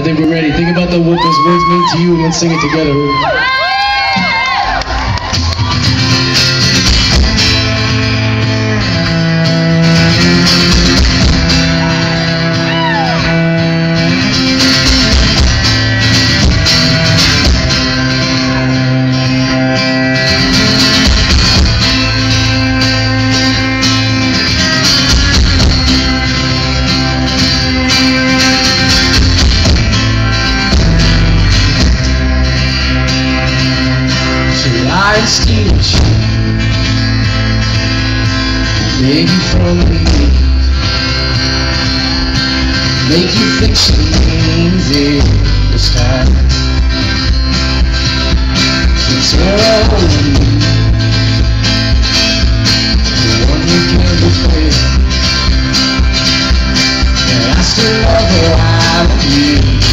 think we're ready. Think about what those words mean to you and let's sing it together. Steamers make you from the knees, make you think she means it this time. It's her only, the one you can't replace, and I still love her, I love you.